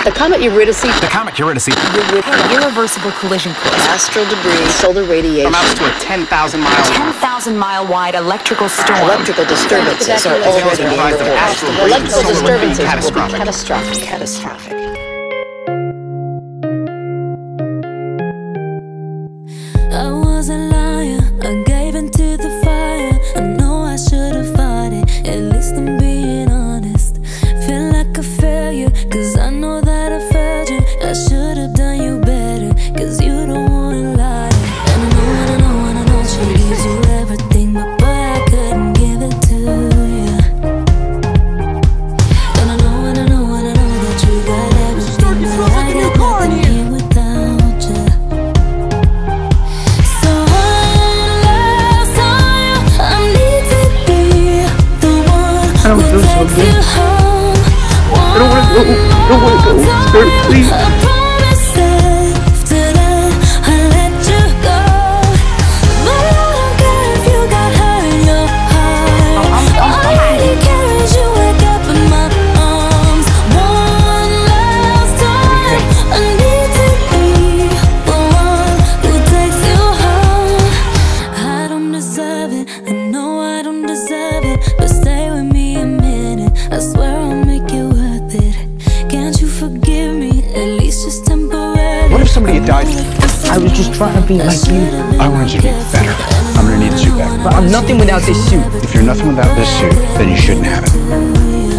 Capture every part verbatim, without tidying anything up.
The comet Eurydice. The comet Eurydice. With an irreversible collision course. Astral debris, solar radiation. Amounts to a ten thousand mile. ten thousand mile wide electrical storm. Electrical disturbances are already underway. Electrical disturbances will be catastrophic. Catastrophic. I was a liar, I gave into the fire. I know I should have fought it, at least I'm being honest. Feel like a failure, cause I know that I failed you. I should have done you better, cause you don't wanna lie. And I know, and I know, and I know she gives you everything, but boy, I couldn't give it to you. And I know, and I know, and I know that you got everything, but I got nothing here without you. So one last time, I need to be the one who takes you home. I don't want to go. I don't want to go. Start, please. I promise after that I'll let you go. But I don't care if you got hurt in your heart. All I really care is you wake up in my arms. One last time, I need to be the one who takes you home. I don't deserve it, I know I don't deserve it, but stay with me a minute, I swear I'll make it worth it. Can't you forgive me, at least just temporarily? What if somebody had died? I was just trying to be like you. I wanted you to be better. I'm gonna need a suit back. But I'm nothing without this suit. If you're nothing without this suit, then you shouldn't have it.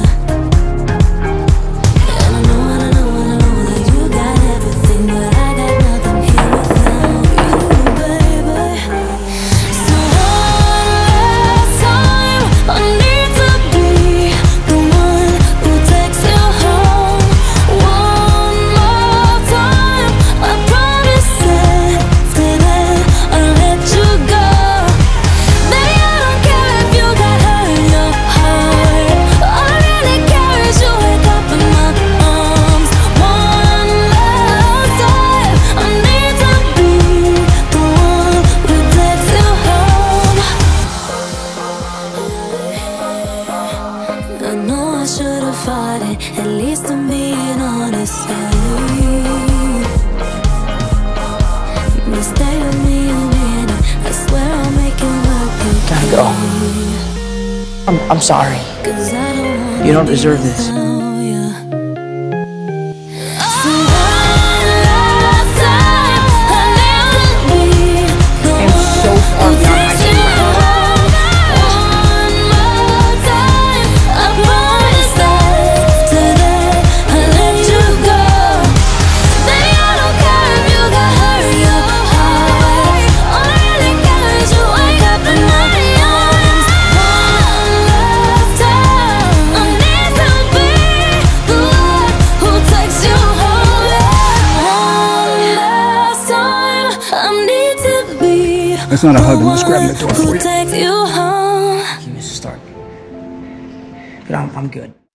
At least I'm being honest. But stay with me a minute, I swear I'll make it worth it. Gotta go. I'm, I'm sorry. You don't deserve this. That's not a hug, I'm just grabbing the door for you. Take you home. Give me a start. But I'm, I'm good.